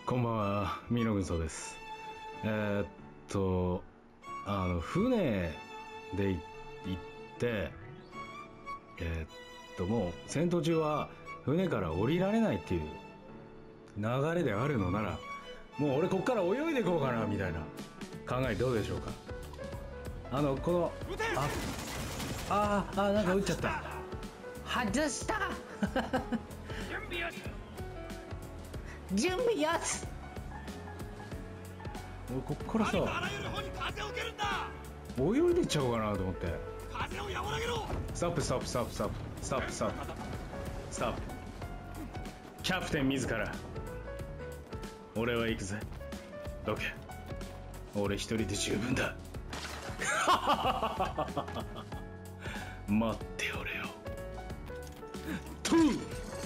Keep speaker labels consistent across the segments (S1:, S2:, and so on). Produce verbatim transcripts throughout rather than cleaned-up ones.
S1: こんばんは、ミノ軍曹です。えー、っとあの船で行って、えー、っともう戦闘中は船から降りられないっていう流れであるのなら、もう俺こっから泳いでいこうかなみたいな考えどうでしょうか。あのこのあああなんか撃っちゃった。
S2: 外した
S3: 準備よし
S2: 準備よし。
S1: 俺こっから
S3: ありとあ
S1: さ
S3: らゆる方に風を受けるんだ。
S1: 泳いでっちゃおうかなと思って。
S3: 風を和らげろ。
S1: ストップストップストップストップストップストップストップ。キャプテン自ら俺は行くぜ。どけ。俺一人で十分だ。待っておれよ。トゥ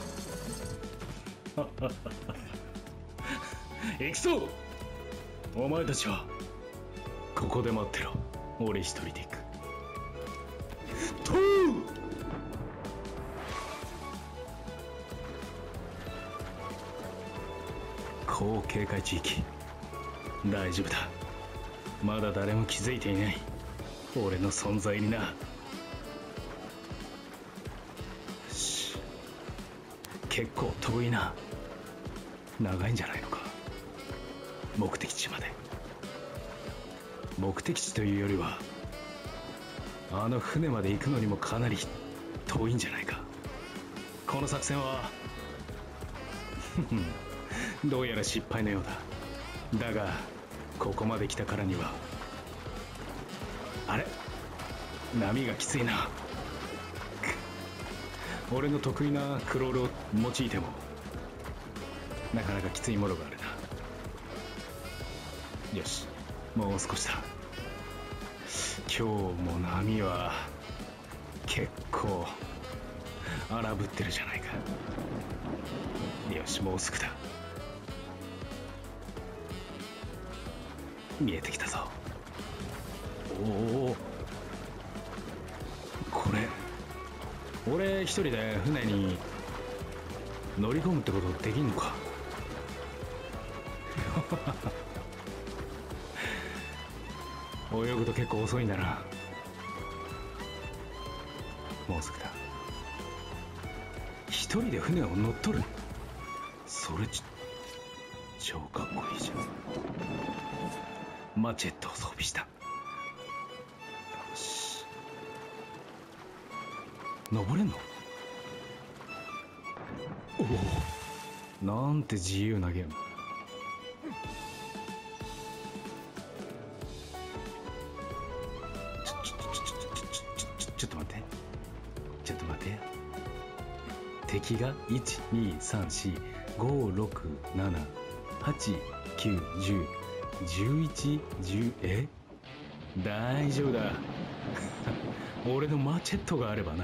S1: 行くぞ。お前たちはここで待ってろ。俺一人で行く。トゥ高警戒地域。大丈夫だ。まだ誰も気づいていない俺の存在にな。し結構遠いな。長いんじゃないのか、目的地まで。目的地というよりはあの船まで行くのにもかなり遠いんじゃないか。この作戦はどうやら失敗のようだ。だがここまで来たからには。あれ、波がきついな。俺の得意なクロールを用いてもなかなかきついものがあるな。よし、もう少しだ。今日も波は結構荒ぶってるじゃないか。よし、もうすぐだ。見えてきたぞ。おお、これ俺一人で船に乗り込むってことできんのか。泳ぐと結構遅いんだな。もうすぐだ。一人で船を乗っ取る。それち超かっこいいじゃん。マチェットを装備した。よし、登れんの。おお、なんて自由なゲーム。ちょちょちょちょちょちょちょっと待ってちょっと待って。敵がいちにさんしごろくななはちきゅうじゅうじゅういちじゅうえ大丈夫だ。俺のマチェットがあればな。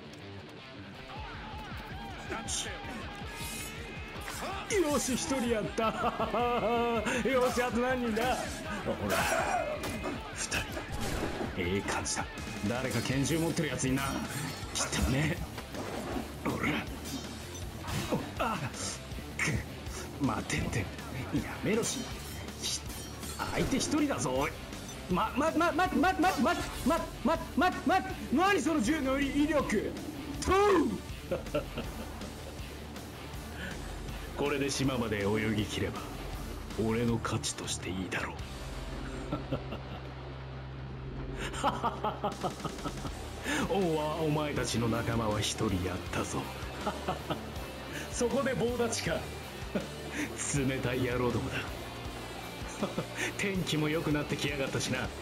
S1: よし、一人やった。よし、あと何人だ。ほら、二人。ええ感じだ。誰か拳銃持ってるやついな。きたね。ほら、あく待てって、やめろし。相手一人だぞ。ま、ま、ま、ま、ま、ま、ま、ま、ま、ま、ま、ま、何その銃の威力。トゥこれで島まで泳ぎ切れば俺の勝ちとしていいだろう。おわ、お前たちの仲間は一人やったぞ。そこで棒立ちか。冷たい野郎どもだ。天気も良くなってきやがったしな。う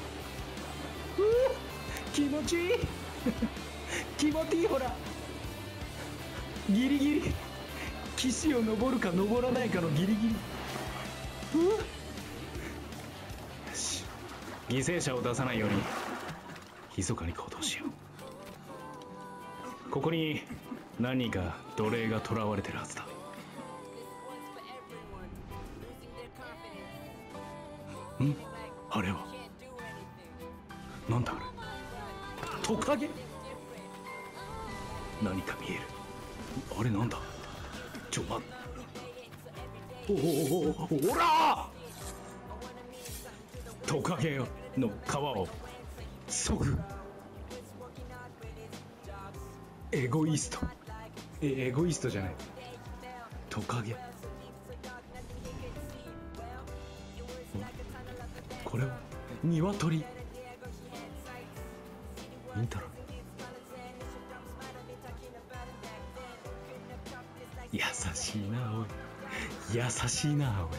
S1: 気持ちいい。気持ちいい。ほら、ギリギリ岸を登るか登らないかのギリギリ。うよし、犠牲者を出さないように密かに行動しよう。ここに何人か奴隷が囚われてるはずだ。ん？あれはなんだあれ。トカゲ？何か見える。あれなんだ。ちょ、待っおおおおらトカゲの皮をそぐエゴイスト。えエゴイストじゃない、トカゲ。これはニワトリ。イントロ。優しいなおい、優しいなおい。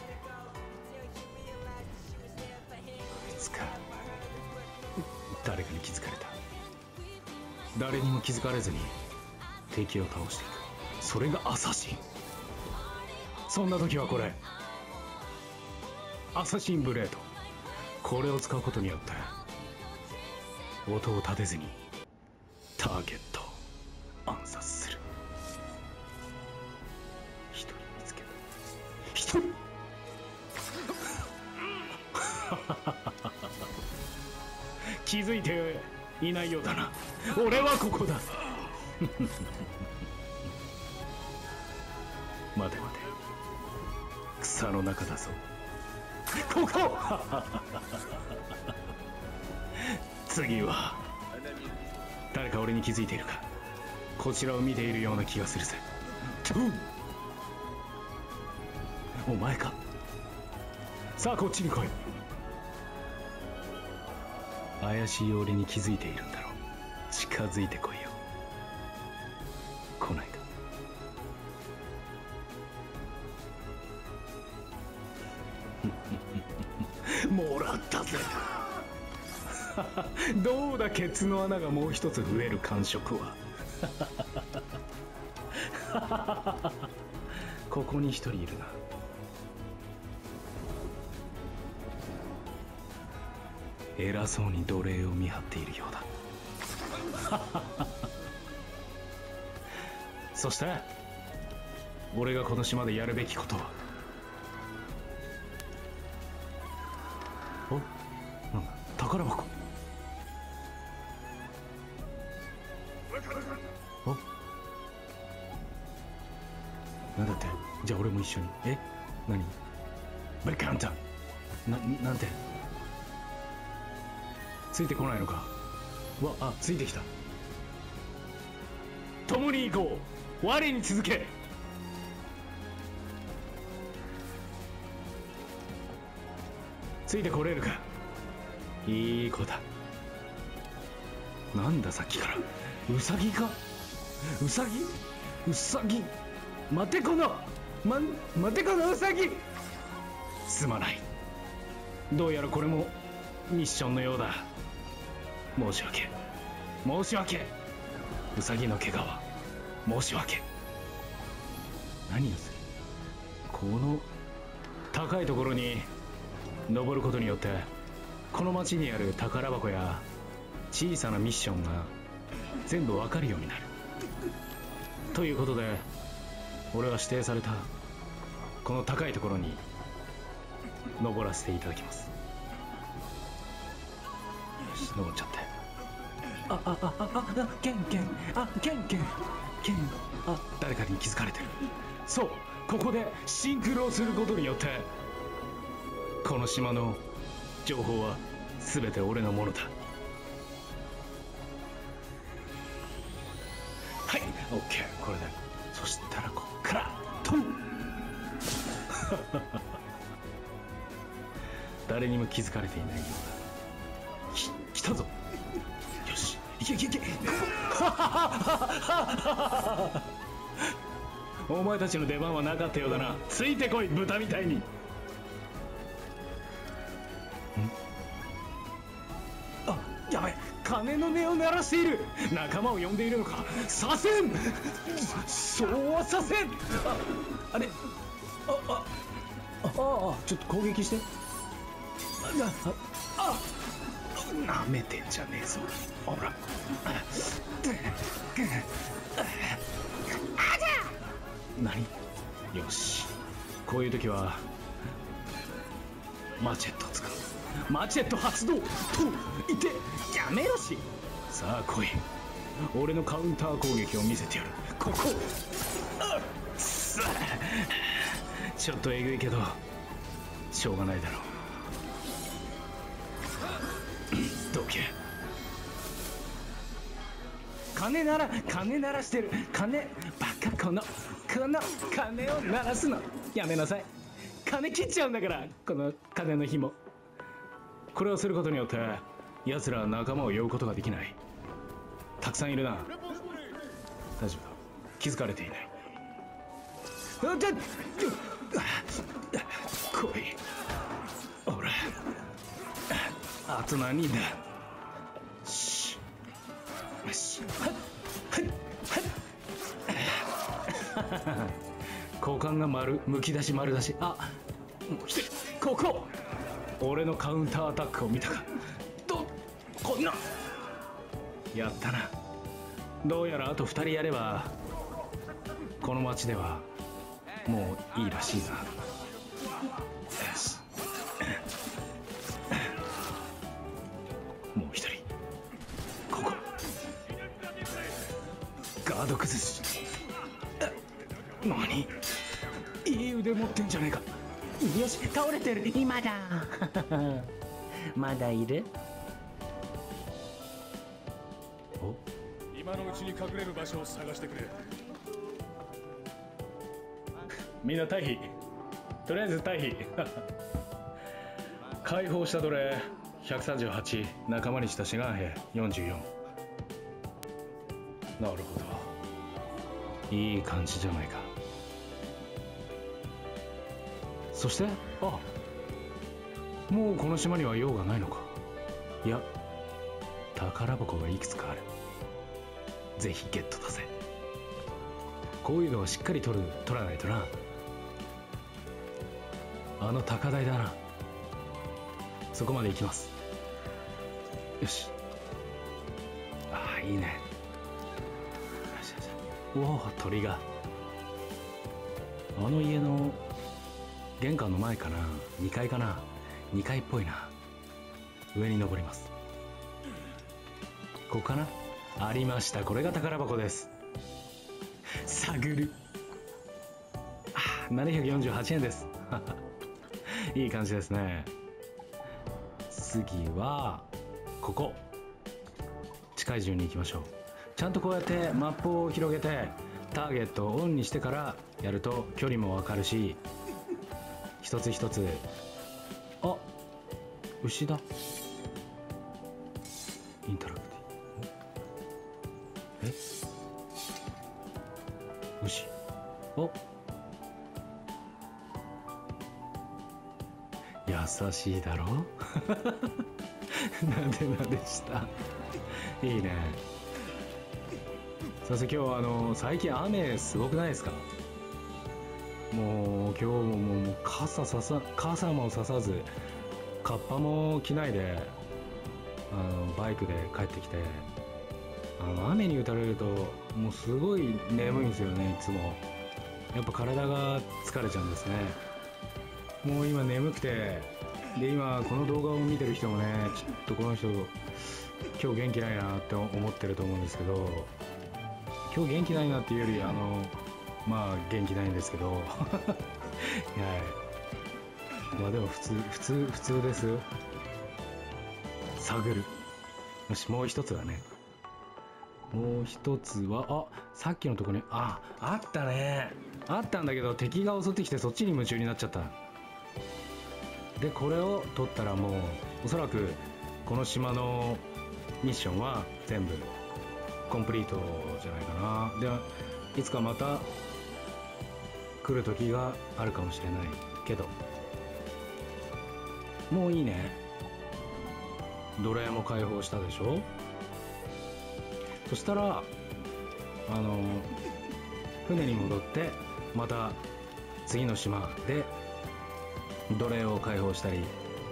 S1: いつか誰かに気づかれた。誰にも気づかれずに敵を倒していく、それがアサシン。そんな時はこれアサシンブレード、これを使うことによって音を立てずにターゲットを暗殺する。一人見つけた。一人気づいていないようだな。俺はここだ。待て待て、草の中だぞここ。次は誰か俺に気づいているか。こちらを見ているような気がするぜ。トゥー、お前か。さあこっちに来い。怪しい俺に気づいているんだろう。近づいてこいよ。来ないか。もらったぜ。どうだ、ケツの穴がもう一つ増える感触は。ここに一人いるな。偉そうに奴隷を見張っているようだ。そして俺がこの島でやるべきことは。お、なんだ、宝箱。お、なんだって。じゃあ俺も一緒に。え、何、ベカンタな、なんて。ついてこないのか。わ、あ、ついてきた。共に行こう、我に続け。ついてこれるか。いい子だ。なんださっきから。ウサギか。ウサギ、ウサギ、待てこの、ま、待てこのウサギ。すまない。どうやらこれもミッションのようだ。申し訳、申し訳。ウサギの怪我は申し訳。何をする。この高いところに登ることによってこの町にある宝箱や小さなミッションが全部わかるようになる。ということで俺は指定されたこの高いところに登らせていただきます。よし、登っちゃって。あああああ、ケンケン、あ、ケンケンケン、あ、誰かに気づかれてる。そう、ここでシンクロをすることによってこの島の情報は全て俺のものだ。はい、オッケー、これで。そしたらこっからトン。誰にも気づかれていないようだ。き、来たぞ。よし、いけいけいけ。お前たちの出番はなかったようだな。ついてこい、豚みたいに。ん、あ、やばい、鐘の音を鳴らしている。仲間を呼んでいるのか。させん、そうはさせん。あ、あれ、ああああ、ちょっと攻撃して。ああ、なめてんじゃねえぞ。ほら。何。よし、こういう時はマチェットを使う。マチェット発動。といて、やめろし。さあ来い、俺のカウンター攻撃を見せてやる。ここ。あっ、さあちょっとえぐいけどしょうがないだろう。どけ。鐘なら鐘鳴らしてる。鐘バカ。このこの鐘を鳴らすのやめなさい。鐘切っちゃうんだから、この鐘の紐。これをすることによって奴らは仲間を呼ぶことができない。たくさんいるな。大丈夫だ、気づかれていない。あっちょっ来い。ほら、あと何人だ。しよし、はっはっはっ股間が丸、むき出し丸出し。あ、もう一人ここ。俺のカウンターアタックを見たか。どこんなやったな。どうやらあとふたりやればこの町ではもういいらしいな。よし、もう一人ここ。ガード崩し。何、いい腕持ってんじゃねえか。よし、倒れてる。
S2: 今だ。まだいる？
S1: お、
S3: 今のうちに隠れる場所を探してくれ。
S1: みんな退避。とりあえず退避。解放した奴隷ひゃくさんじゅうはち、仲間にした志願兵よんじゅうよん。なるほど、いい感じじゃないか。そして、あ、もうこの島には用がないのか。いや、宝箱がいくつかある。ぜひゲットだぜ。こういうのはしっかり取る取らないとな。あの高台だな。そこまで行きます。よし。ああ、いいね。よしよし。おお、鳥が。あの家の玄関の前かな、にかいかな。にかいっぽいな。上に登ります。ここかな。ありました。これが宝箱です。探る。あ、ななひゃくよんじゅうはちえんです。いい感じですね。次はここ、近い順に行きましょう。ちゃんとこうやってマップを広げてターゲットをオンにしてからやると距離もわかるし、一つ一つ。あ、牛だ。インタラクティ。え、牛。お、優しいだろ。なんでなんでした。いいね。さて、今日はあの最近雨すごくないですか。もう今日ももう傘ささ傘もささず、カッパも着ないで、あのバイクで帰ってきて、あの雨に打たれるともうすごい眠いんですよね。いつもやっぱ体が疲れちゃうんですね。もう今眠くて、で今この動画を見てる人もね、ちょっとこの人今日元気ないなって思ってると思うんですけど、今日元気ないなっていうより、あのまあ元気ないんですけど、はい、まあでも普通普通普通です。探る。よし、もう一つだね。もう一つは、あ、さっきのとこに、あ、あったね。あったんだけど敵が襲ってきてそっちに夢中になっちゃった。でこれを取ったらもうおそらくこの島のミッションは全部コンプリートじゃないかな。でいつかまた来る時があるかもしれないけど、もういいね。奴隷も解放したでしょ。そしたらあの船に戻ってまた次の島で奴隷を解放したり、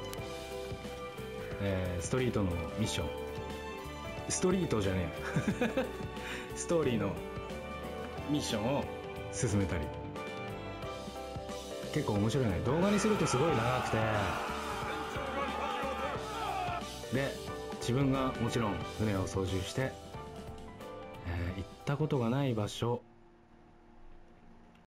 S1: えー、ストリートのミッション、ストリートじゃねえストーリーのミッションを進めたり、結構面白いね。動画にするとすごい長くて、で自分がもちろん船を操縦して、えー行ったことがない場所